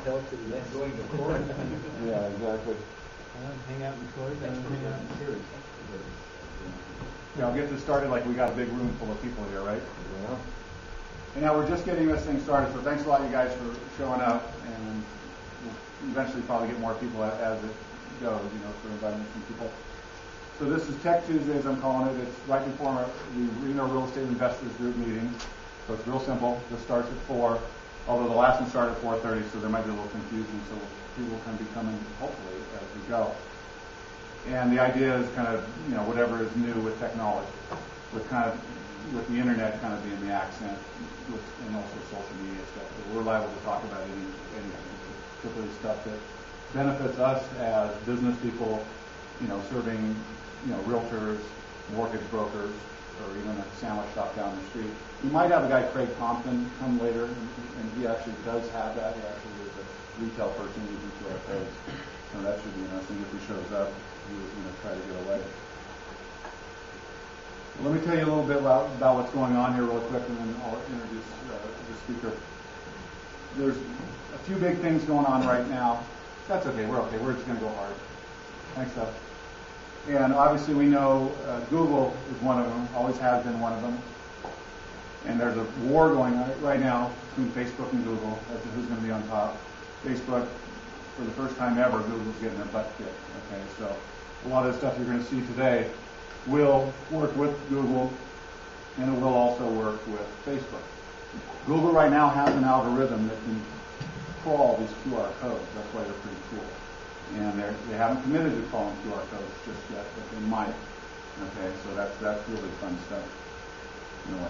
hotel to the next going to court. Yeah, exactly. Hang out in court, then hang out in church. Yeah, I'll get this started like we got a big room full of people here, right? Yeah. And now we're just getting this thing started, so thanks a lot, you guys, for showing up, and we'll eventually probably get more people as it goes, for inviting some people. So this is Tech Tuesdays, I'm calling it. It's right before the Reno Real Estate Investors Group meeting. So it's real simple. This starts at 4, although the last one started at 4:30, so there might be a little confusion, so people can be coming, hopefully, as we go. And the idea is kind of, whatever is new with technology, with the internet kind of being the accent, and also social media stuff. So we're liable to talk about anything, particularly stuff that benefits us as business people, serving, realtors, mortgage brokers, or even a sandwich shop down the street. We might have a guy, Craig Compton, come later, and he actually does have that. He actually is a retail person using QR codes. So that should be interesting if he shows up. He was going to try to get away. Well, let me tell you a little bit about what's going on here real quick, and then I'll introduce the speaker. There's a few big things going on right now. That's okay. We're okay. We're just going to go hard. Thanks, Seth. And obviously we know Google is one of them, always has been one of them. And there's a war going on right now between Facebook and Google as to who's going to be on top. Facebook, for the first time ever, Google's getting their butt kicked. Okay, so a lot of the stuff you're going to see today will work with Google, and it will also work with Facebook. Google right now has an algorithm that can crawl these QR codes. That's why they're pretty cool. And they haven't committed to crawling QR codes just yet, but they might. Okay, so that's really fun stuff in a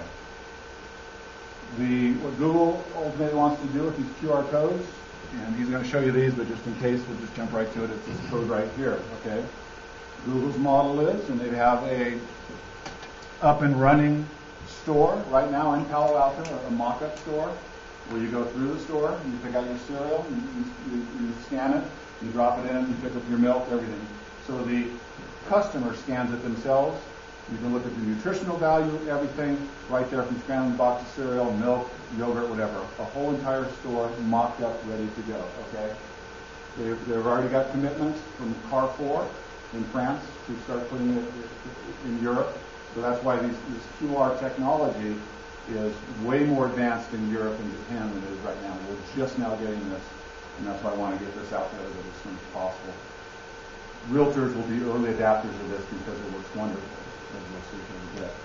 way. What Google ultimately wants to do with these QR codes, and he's going to show you these, but just in case, we'll just jump right to it. It's this code right here. Okay, Google's model is, and they have a up and running store right now in Palo Alto, a mock-up store, where you go through the store, and you pick out your cereal, and you scan it. You drop it in, you pick up your milk, everything. So the customer scans it themselves. You can look at the nutritional value, everything, right there from scanning the box of cereal, milk, yogurt, whatever. A whole entire store mocked up, ready to go, okay? They've already got commitments from Carrefour in France to start putting it in Europe. So that's why this QR technology is way more advanced in Europe and Japan than it is right now. We're just now getting this. And that's why I want to get this out there as soon as possible. Realtors will be early adapters of this because it works wonderful, as we'll see here in a bit.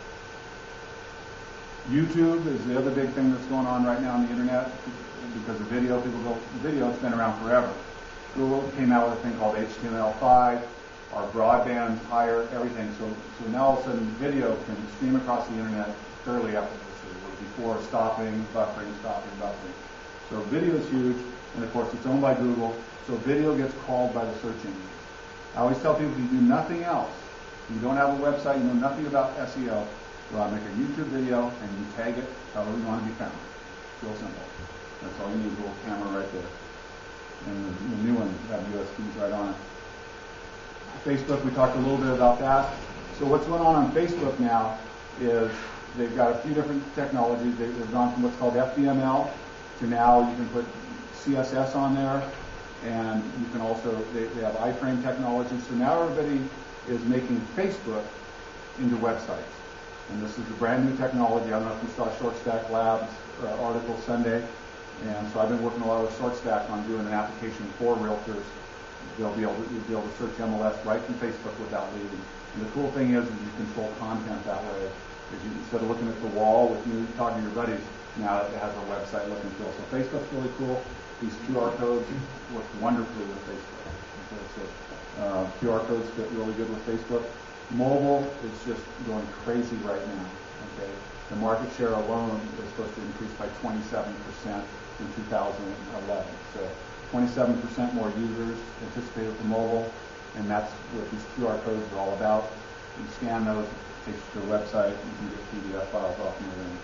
YouTube is the other big thing that's going on right now on the internet because of video. People go, video's been around forever. Google came out with a thing called HTML5, our broadband higher, everything. So now all of a sudden video can stream across the internet fairly effortlessly, where before stopping. So video is huge. And of course, it's owned by Google, so video gets crawled by the search engine. I always tell people, if you do nothing else, you don't have a website, you know nothing about SEO, well, make a YouTube video and you tag it however you want to be found. It's real simple. That's all you need, a little camera right there. And the new ones have USBs right on it. Facebook, we talked a little bit about that. So what's going on Facebook now is they've got a few different technologies. They've gone from what's called FDML to now you can put CSS on there, and you can also, they have iframe technology. So now everybody is making Facebook into websites. And this is a brand new technology. I don't know if you saw ShortStack Labs article Sunday. And so I've been working a lot with ShortStack on doing an application for realtors. You'll be able to search MLS right from Facebook without leaving. And the cool thing is you control content that way. Instead of looking at the wall with you talking to your buddies, now it has a website look and feel. So Facebook's really cool. These QR codes work wonderfully with Facebook. Okay, so QR codes fit really good with Facebook. Mobile is just going crazy right now. Okay, the market share alone is supposed to increase by 27% in 2011. So 27% more users anticipated for mobile, and that's what these QR codes are all about. You scan those, it takes you to a website, you can get PDF files off and everything.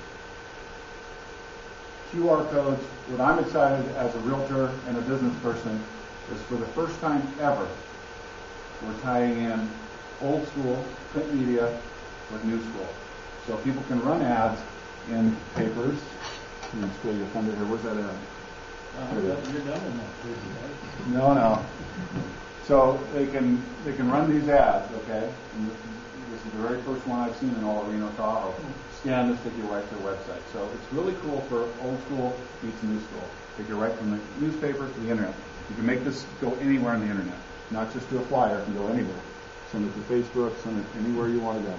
QR codes, what I'm excited as a realtor and a business person is for the first time ever, we're tying in old school print media with new school. So people can run ads in papers. Let me steal your thunder here. Where's that ad? You're done in that, right? No. So they can run these ads, okay? And this is the very first one I've seen in all of Reno, Tahoe. Scan this, take you right to their website. So it's really cool for old school meets new school. Take you right from the newspaper to the internet. You can make this go anywhere on the internet, not just to a flyer. It can go anywhere. Send it to Facebook. Send it anywhere you want to go.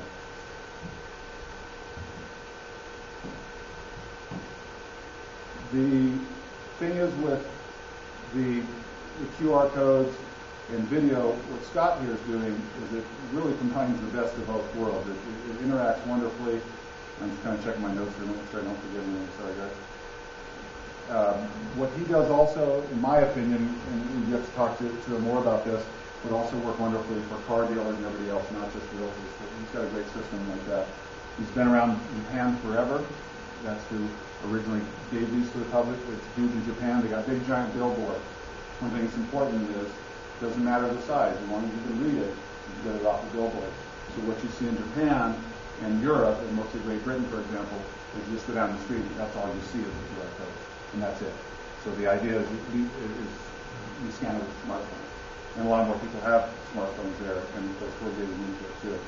The thing is with the QR codes and video, what Scott here is doing is it really combines the best of both worlds. It interacts wonderfully. I'm just kind of checking my notes here to make sure I don't forget anything. Sorry, guys. What he does also, in my opinion, and you have to talk to him more about this, would also work wonderfully for car dealers and everybody else, not just realtors. He's got a great system like that. He's been around Japan forever. That's who originally gave these to the public. It's huge in Japan. They got big giant billboards. One thing that's important is it doesn't matter the size. As long as you can read it, you can get it off the billboard. So what you see in Japan and Europe, and mostly Great Britain, for example, is you just go down the street, that's all you see is the QR code, and that's it. So the idea is you scan it with a smartphone. And a lot more people have smartphones there, and those we're getting into it too.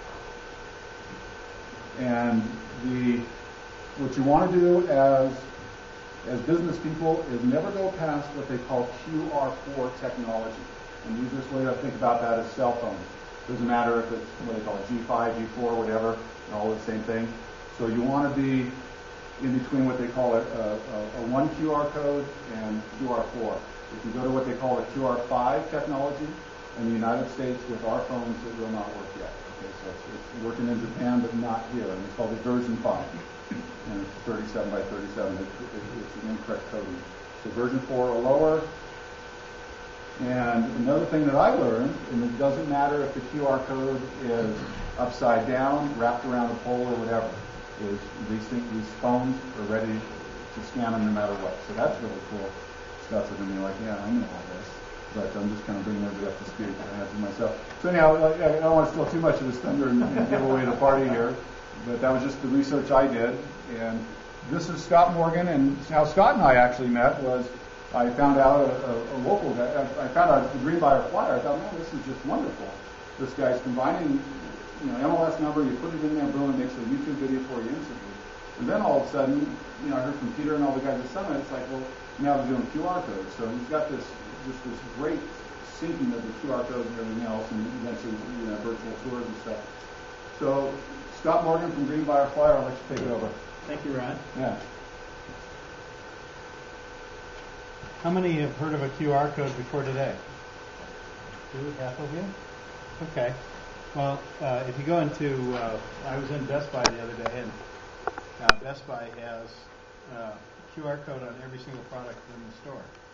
And what you want to do as business people is never go past what they call QR4 technology. And the easiest way to think about that is cell phones. Doesn't matter if it's what they call it, G5, G4, whatever, all the same thing. So you want to be in between what they call a one QR code and QR4. If you go to what they call a QR5 technology in the United States with our phones, it will not work yet. Okay, so it's working in Japan, but not here. And it's called a version 5. And it's 37 by 37. It's an incorrect coding. So version 4 or lower. And another thing that I learned, and it doesn't matter if the QR code is upside down, wrapped around a pole, or whatever, is these phones are ready to scan them no matter what. So that's really cool. Scott's looking at me like, yeah, I know all this. But I'm just kind of bringing everybody up to speed because I have to myself. So anyhow, I don't want to steal too much of his thunder and give away the party here. But that was just the research I did. And this is Scott Morgan. And how Scott and I actually met was I found out a local guy. I found out a Green Buyer flyer. I thought, man, this is just wonderful. This guy's combining, MLS number. You put it in there, boom, it makes a YouTube video for you instantly. And then all of a sudden, I heard from Peter and all the guys at Summit. It's like, well, now they're doing QR codes. So he's got this great syncing of the QR codes and everything else, and eventually virtual tours and stuff. So Scott Morgan from Green Buyer Flyer, I'll let you take it over. Thank you, Ron. Yeah. How many have heard of a QR code before today? Half of you? Okay. Well, if you go into, I was in Best Buy the other day, and Best Buy has QR code on every single product in the store.